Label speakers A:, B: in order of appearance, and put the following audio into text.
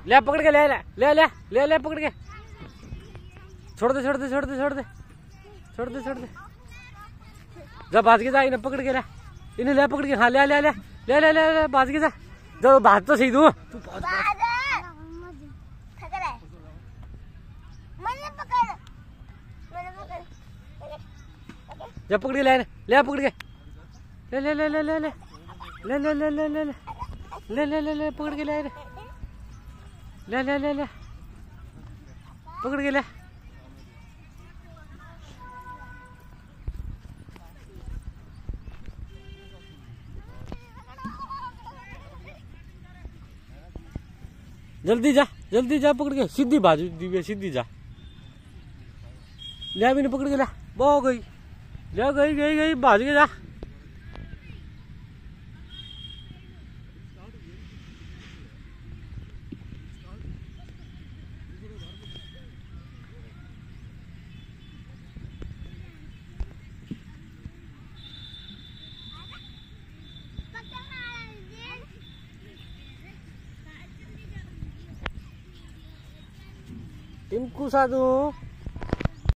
A: ले पकड़ के, ले ले ले ले ले ले पकड़ के, छोड़ दे छोड़ दे छोड़ दे छोड़ दे छोड़ दे छोड़ दे, जा भाज के जा, इन्हें पकड़ के ले, इन्हें ले पकड़ के, हाँ ले ले ले ले ले ले ले भाज के जा, जो भाज तो सही दू, जा पकड़ के ले ले पकड़ के, ले ले ले ले ले ले ले ले ले ले ले ले ले ले ले पकड़ के ले ले ले ले ले पकड़ के ले, जल्दी जा पकड़ के, सीधी बाजू दी, सीधी जा, ले अभी पकड़ के ले, वो गई, ले गई गई गई भाज के जा, टिंकू साधु।